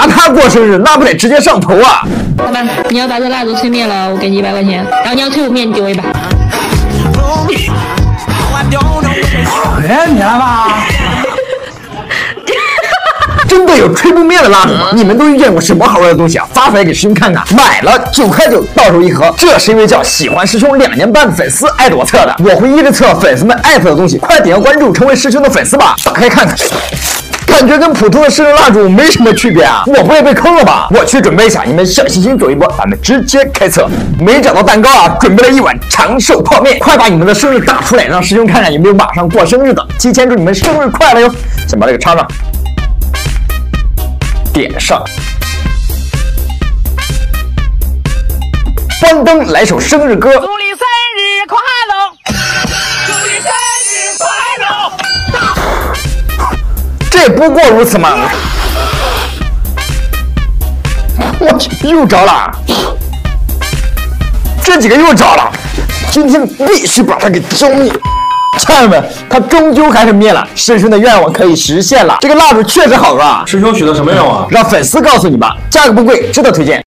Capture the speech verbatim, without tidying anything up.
哪怕过生日，那不得直接上头啊！ 老板，你要把这蜡烛吹灭了，我给你一百块钱。然后你要吹不灭，你给我一百。 哎，你来吧。 真的有吹不灭的蜡烛吗？你们都遇见过什么好玩的东西啊？发出来给师兄看看。买了九块九，到手一盒。这是一位叫喜欢师兄两年半的粉丝艾朵测的，我会一直测粉丝们艾特的东西，快点个关注，成为师兄的粉丝吧。打开看看。感觉跟普通的生日蜡烛没什么区别啊！我不会被坑了吧？我去准备一下，你们小心心走一波，咱们直接开测。没找到蛋糕啊，准备了一碗长寿泡面，快把你们的生日打出来，让师兄看看有没有马上过生日的。提前祝你们生日快乐哟！先把这个插上，点上，关灯，来首生日歌。 祝你生日快乐！祝你生日快乐！ 这不过如此嘛！我去，又着了，这几个又着了，今天必须把它给浇灭。家人们，它终究还是灭了，师兄的愿望可以实现了。这个蜡烛确实好啊！ 师兄许的什么愿望？ 让粉丝告诉你吧，价格不贵，值得推荐。